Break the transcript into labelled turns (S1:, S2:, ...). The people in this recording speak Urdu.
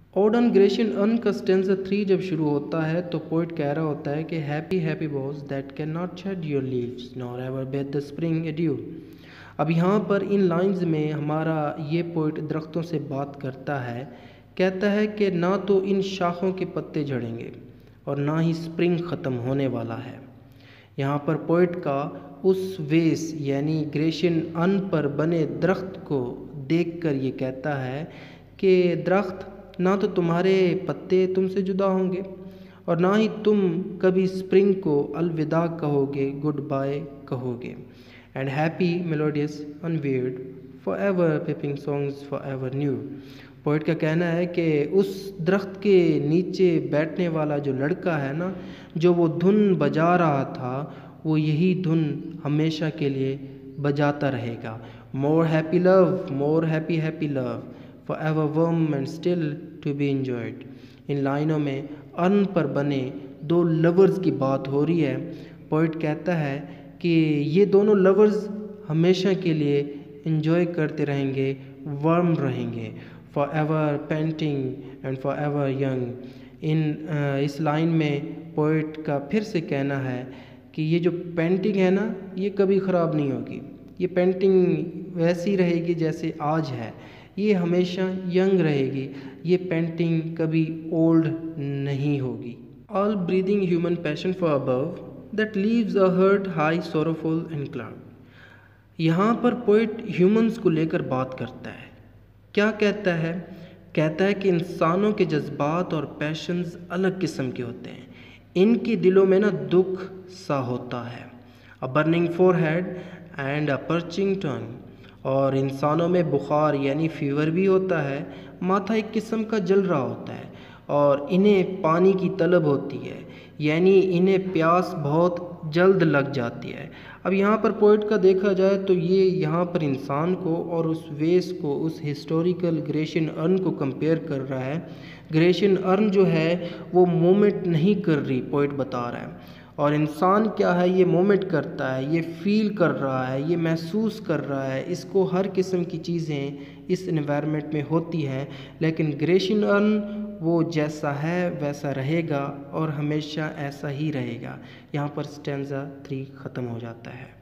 S1: اوڈن گریشین ارن کا اسٹینزا 3 جب شروع ہوتا ہے تو پوئٹ کہہ رہا ہوتا ہے کہ happy happy boughs that cannot shed your leaves nor ever bid the spring adieu. اب یہاں پر ان لائنز میں ہمارا یہ پوئٹ درختوں سے بات کرتا ہے، کہتا ہے کہ نہ تو ان شاخوں کے پتے جھڑیں گے اور نہ ہی اسپرنگ ختم ہونے والا ہے۔ یہاں پر پوئٹ کا اس ویس یعنی گریشین ارن پر بنے درخت کو دیکھ کر یہ کہتا ہے کہ درخت نہ تو تمہارے پتے تم سے جدا ہوں گے اور نہ ہی تم کبھی اسپرنگ کو الوداع کہو گے، گڈ بائے کہو گے۔ And happy melodist unwearied for ever piping songs for ever new. Poet کا کہنا ہے کہ اس درخت کے نیچے بیٹھنے والا جو لڑکا ہے نا، جو وہ دھن بجا رہا تھا، وہ یہی دھن ہمیشہ کے لیے بجاتا رہے گا۔ More happy love, more happy happy love for ever warm and still to be enjoyed. ان لائنوں میں ارن پر بنے دو لورز کی بات ہو رہی ہے۔ پوئٹ کہتا ہے کہ یہ دونوں لورز ہمیشہ کے لیے انجوائے کرتے رہیں گے، ورم رہیں گے، for ever panting and for ever young. اس لائن میں پوئٹ کا پھر سے کہنا ہے کہ یہ جو پینٹنگ ہے نا، یہ کبھی خراب نہیں ہوگی، یہ پینٹنگ ویسی رہے گی جیسے آج ہے، یہ ہمیشہ ینگ رہے گی، یہ پینٹنگ کبھی اولڈ نہیں ہوگی۔ All breathing human passion for above that leaves a heart high sorrowful and cloud۔ یہاں پر پوئٹ ہیومنز کو لے کر بات کرتا ہے۔ کیا کہتا ہے؟ کہتا ہے کہ انسانوں کے جذبات اور پیشنز الگ قسم کے ہوتے ہیں، ان کے دلوں میں نا دکھ سا ہوتا ہے، a burning forehead and a perching tongue۔ اور انسانوں میں بخار یعنی فیور بھی ہوتا ہے، ماتھا ایک قسم کا جل رہا ہوتا ہے، اور انہیں پانی کی طلب ہوتی ہے، یعنی انہیں پیاس بہت جلد لگ جاتی ہے۔ اب یہاں پر پوئٹ کا دیکھا جائے تو یہ یہاں پر انسان کو اور اس ویس کو، اس ہسٹوریکل گریشین ارن کو کمپیئر کر رہا ہے۔ گریشین ارن جو ہے وہ مومنٹ نہیں کر رہی، پوئٹ بتا رہا ہے، اور انسان کیا ہے، یہ مومنٹ کرتا ہے، یہ فیل کر رہا ہے، یہ محسوس کر رہا ہے، اس کو ہر قسم کی چیزیں اس انوائرمنٹ میں ہوتی ہیں، لیکن گریشین ارن وہ جیسا ہے ویسا رہے گا اور ہمیشہ ایسا ہی رہے گا۔ یہاں پر اسٹینزا 3 ختم ہو جاتا ہے۔